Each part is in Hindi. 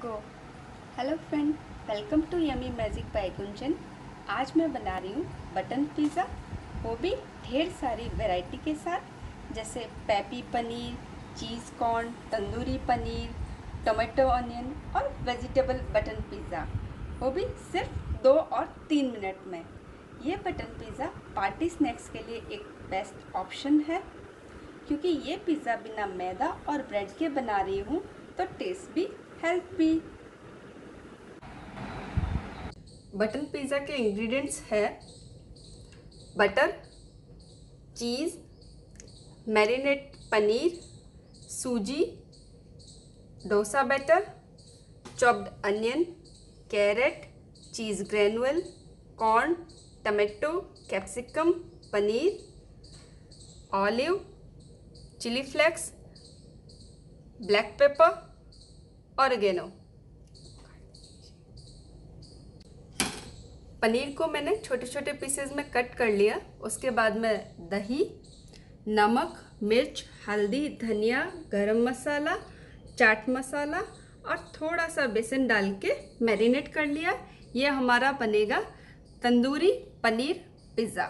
Go. Hello friend, welcome to yummy magic by Gunjan. आज मैं बना रही हूँ बटन पिज़्ज़ा, वो भी ढेर सारी वैरायटी के साथ, जैसे peppy paneer, cheese corn, tandoori paneer, tomato onion और वेजिटेबल बटन पिज़्ज़ा, वो भी सिर्फ 2 और 3 मिनट में। ये बटन पिज़्ज़ा पार्टी स्नैक्स के लिए एक बेस्ट ऑप्शन है, क्योंकि ये पिज़्ज़ा बिना मैदा और ब्रेड के बना रही हूँ, तो टेस्ट भी हेल्थ भी। बटन पिज़्ज़ा के इंग्रेडिएंट्स है बटर, चीज़, मैरिनेट पनीर, सूजी, dosa batter, chopped onion, carrot, cheese granule, corn, tomato, capsicum, paneer, olive, chilli flakes, black pepper, oregano. Paneer को मैंने छोटे छोटे पीसेस में कट कर लिया। उसके बाद में दही, नमक, मिर्च, हल्दी, धनिया, गरम मसाला, चाट मसाला और थोड़ा सा बेसन डाल के मैरिनेट कर लिया। ये हमारा बनेगा तंदूरी पनीर पिज़्ज़ा।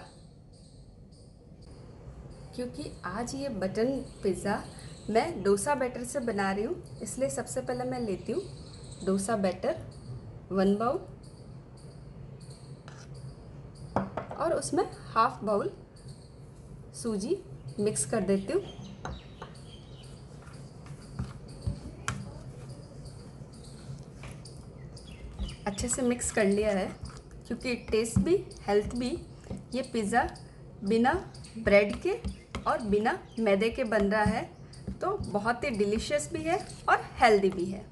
क्योंकि आज ये बटन पिज़्ज़ा मैं डोसा बैटर से बना रही हूँ, इसलिए सबसे पहले मैं लेती हूँ डोसा बैटर 1 बाउल और उसमें हाफ बाउल सूजी मिक्स कर देती हूँ। अच्छे से मिक्स कर लिया है, क्योंकि टेस्ट भी हेल्थ भी, ये पिज़्ज़ा बिना ब्रेड के और बिना मैदे के बन रहा है, तो बहुत ही डिलीशियस भी है और हेल्दी भी है।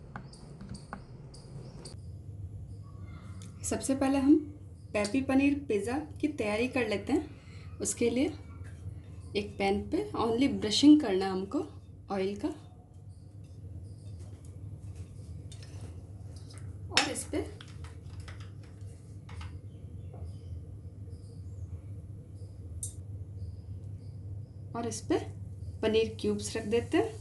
सबसे पहले हम पेपी पनीर पिज़्ज़ा की तैयारी कर लेते हैं। उसके लिए एक पैन पे ओनली ब्रशिंग करना है हमको ऑयल का, और इस पे पनीर क्यूब्स रख देते हैं।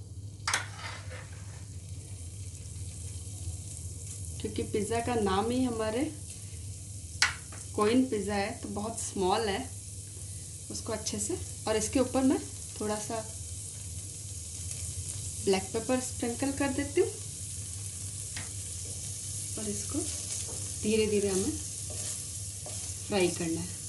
क्योंकि पिज़्ज़ा का नाम ही हमारे कोइन पिज़्ज़ा है, तो बहुत स्मॉल है, उसको अच्छे से। और इसके ऊपर मैं थोड़ा सा ब्लैक पेपर स्प्रिंकल कर देती हूँ, और इसको धीरे धीरे हमें फ्राई करना है।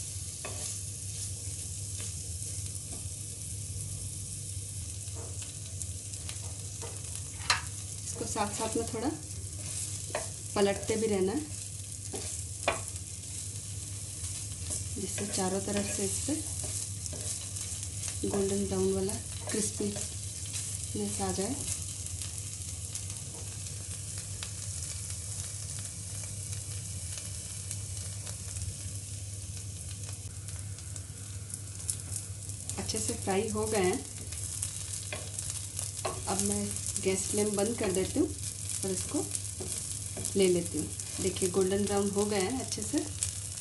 इसको साथ साथ में थोड़ा पलटते भी रहना है, जिससे चारों तरफ से इस पर गोल्डन ब्राउन वाला क्रिस्पीनेस आ जाए। अच्छे से फ्राई हो गए हैं। अब मैं गैस फ्लेम बंद कर देती हूँ और इसको ले लेती हूँ। देखिए गोल्डन ब्राउन हो गए हैं अच्छे से।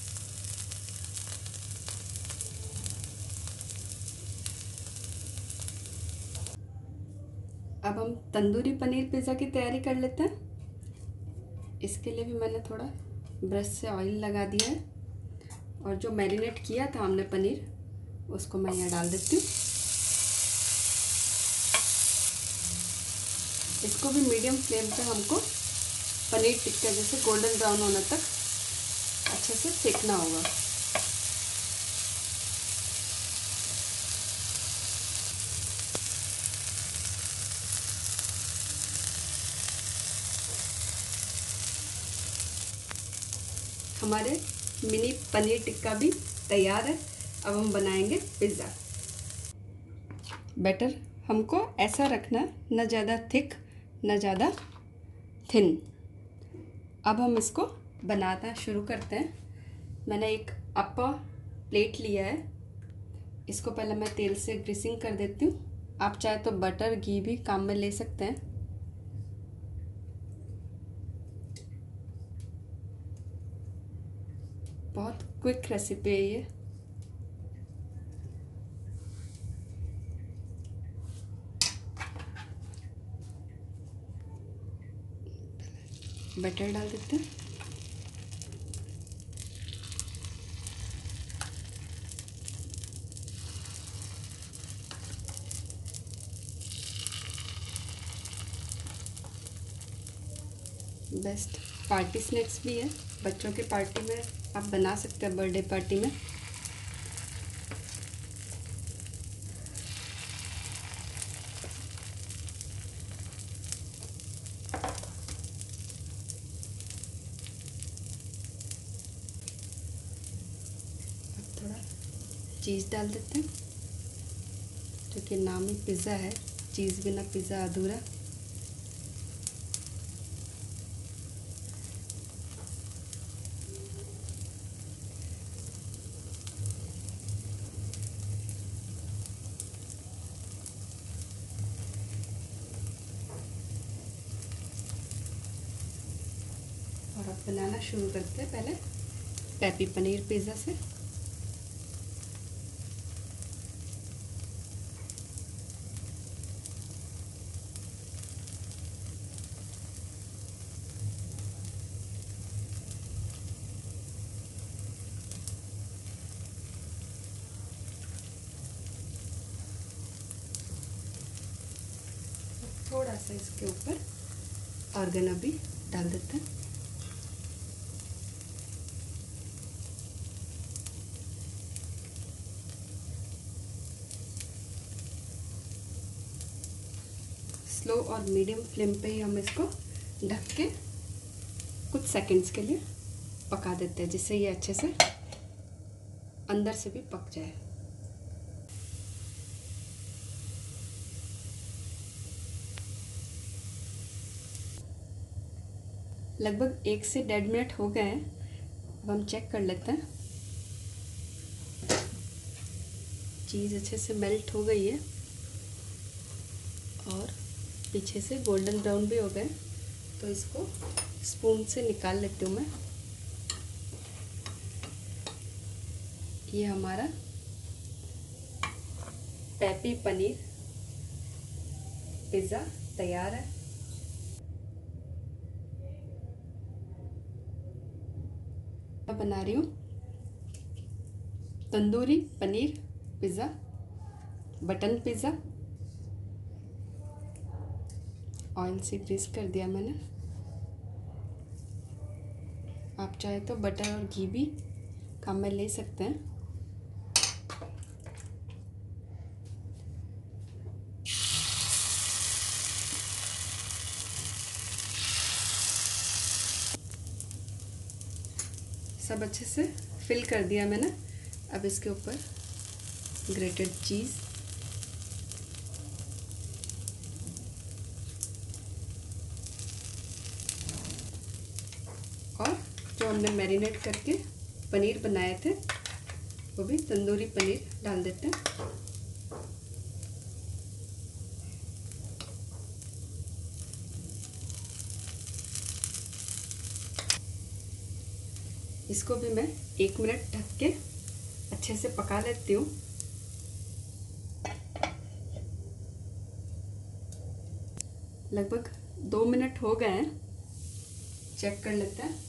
अब हम तंदूरी पनीर पिज़्ज़ा की तैयारी कर लेते हैं। इसके लिए भी मैंने थोड़ा ब्रश से ऑयल लगा दिया है, और जो मैरिनेट किया था हमने पनीर, उसको मैं यहाँ डाल देती हूँ। इसको भी मीडियम फ्लेम पे हमको पनीर टिक्का जैसे गोल्डन ब्राउन होने तक अच्छे से सेकना होगा। हमारे मिनी पनीर टिक्का भी तैयार है। अब हम बनाएंगे पिज़्ज़ा। बैटर हमको ऐसा रखना, न ज़्यादा थिक न ज़्यादा थिन। अब हम इसको बनाना शुरू करते हैं। मैंने एक अप्पा प्लेट लिया है, इसको पहले मैं तेल से ग्रीसिंग कर देती हूँ। आप चाहे तो बटर घी भी काम में ले सकते हैं। बहुत क्विक रेसिपी है ये। बटर डाल देते हैं। बेस्ट पार्टी स्नैक्स भी है, बच्चों के पार्टी में आप बना सकते हैं, बर्थडे पार्टी में। अब थोड़ा चीज़ डाल देते हैं, क्योंकि नाम ही पिज़्ज़ा है, चीज़ बिना पिज़्ज़ा अधूरा। और अब बनाना शुरू करते हैं, पहले पेपी पनीर पिज़्ज़ा से। थोड़ा सा इसके ऊपर ऑर्गेनो भी डाल देते हैं। स्लो और मीडियम फ्लेम पे ही हम इसको ढक के कुछ सेकंड्स के लिए पका देते हैं, जिससे ये अच्छे से अंदर से भी पक जाए। लगभग 1 से 1.5 मिनट हो गए हैं। अब हम चेक कर लेते हैं। चीज़ अच्छे से मेल्ट हो गई है और पीछे से गोल्डन ब्राउन भी हो गए, तो इसको स्पून से निकाल लेती हूँ मैं। ये हमारा पेपी पनीर पिज़्ज़ा तैयार है। मैं बना रही हूँ tandoori paneer pizza, button pizza. Oil से ग्रीस कर दिया मैंने। आप चाहे तो बटर और घी भी काम में ले सकते हैं। सब अच्छे से फिल कर दिया मैंने। अब इसके ऊपर ग्रेटेड चीज़, और जो हमने मैरिनेट करके पनीर बनाए थे वो भी तंदूरी पनीर डाल देते हैं। इसको भी मैं 1 मिनट ढक के अच्छे से पका लेती हूँ। लगभग 2 मिनट हो गए हैं, चेक कर लेते हैं।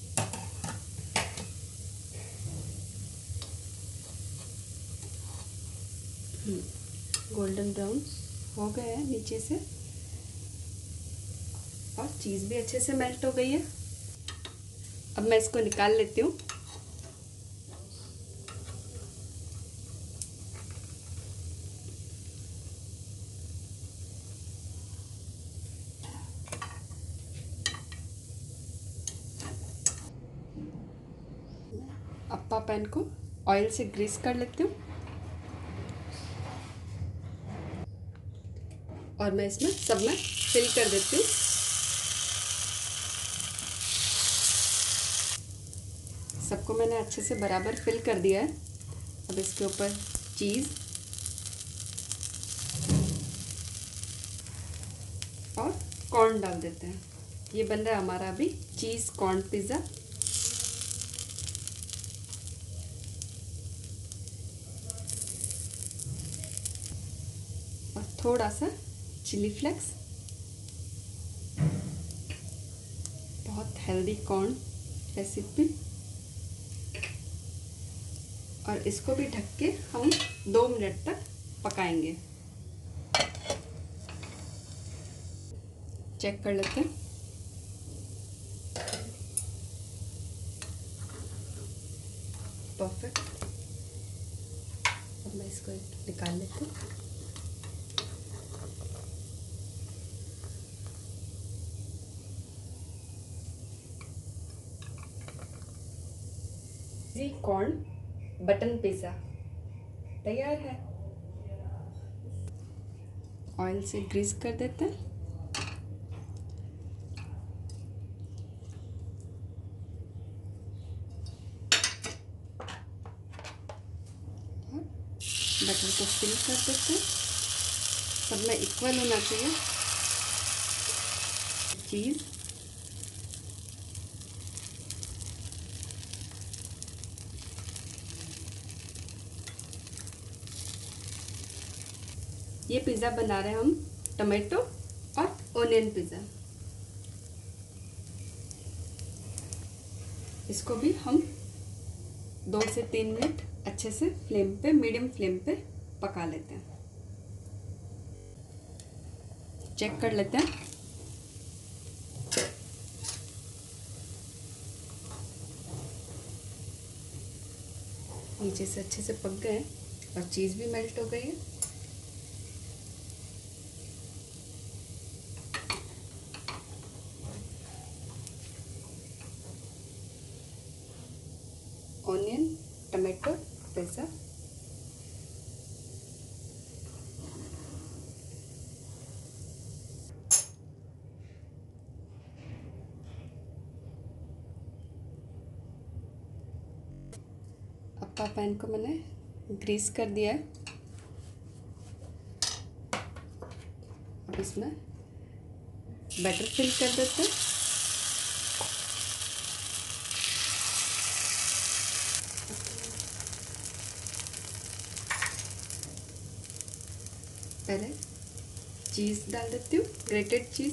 गोल्डन ब्राउन हो गए हैं नीचे से, और चीज़ भी अच्छे से मेल्ट हो गई है। अब मैं इसको निकाल लेती हूँ। अप्पा पैन को ऑयल से ग्रीस कर लेती हूँ और मैं इसमें सब में फिल कर देती हूँ। सबको मैंने अच्छे से बराबर फिल कर दिया है। अब इसके ऊपर चीज़ और कॉर्न डाल देते हैं। ये बन रहा है हमारा अभी चीज़ कॉर्न पिज़्ज़ा। और थोड़ा सा चिली फ्लेक्स। बहुत हेल्दी कॉर्न रेसिपी। और इसको भी ढक के हम 2 मिनट तक पकाएंगे। चेक कर लेते हैं। परफेक्ट। अब मैं इसको निकाल लेती हूँ। कॉर्न बटन पिज़्ज़ा तैयार है। ऑयल से ग्रीस कर देते हैं। बटर को फिल कर देते हैं। सब में इक्वल होना चाहिए। चीज़, ये पिज़्ज़ा बना रहे हैं हम टमाटो और ओनियन पिज़्ज़ा। इसको भी हम 2 से 3 मिनट अच्छे से फ्लेम पे, मीडियम फ्लेम पे पका लेते हैं। चेक कर लेते हैं। नीचे से अच्छे से पक गए और चीज़ भी मेल्ट हो गई है। Onion tomato pizza appa pan को मैंने ग्रीस कर दिया है। अब इसमें बैटर फिल कर देते हैं। पहले चीज़ डाल देती हूँ, ग्रेटेड चीज़।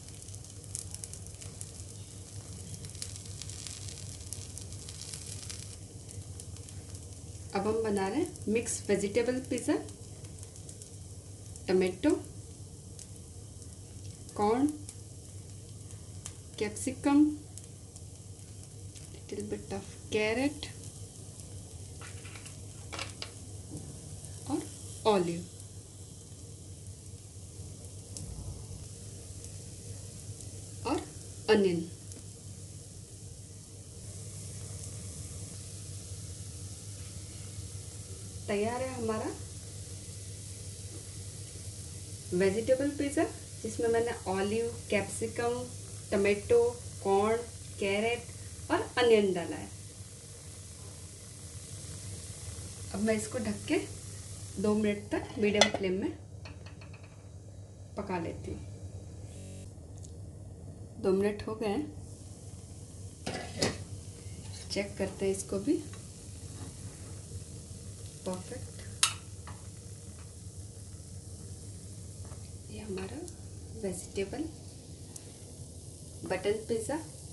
अब हम बना रहे हैं mix vegetable pizza. Tomato, corn, capsicum, little bit of carrot और ऑलिव। और अनियन। तैयार है हमारा वेजिटेबल पिज़्ज़ा, जिसमें मैंने olive, capsicum, tomato, corn, carrot और अनियन डाला है। अब मैं इसको ढक के 2 मिनट तक मीडियम फ्लेम में पका लेती हूँ। 2 मिनट हो गए हैं। चेक करते हैं इसको भी। परफेक्ट। ये हमारा वेजिटेबल बटन पिज़्ज़ा